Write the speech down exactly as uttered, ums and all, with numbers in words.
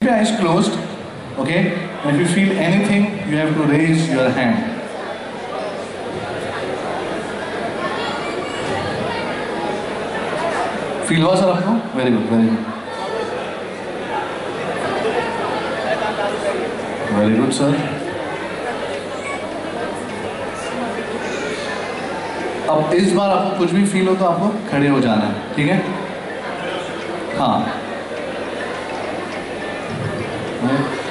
your eyes closed, okay? And if you feel anything, you have to raise your hand. Feel हुआ sir आपको? Very good, very good, very good sir. अब इस बार आपको कुछ भी feel हो तो आपको खड़े हो जाना है, ठीक है? हाँ,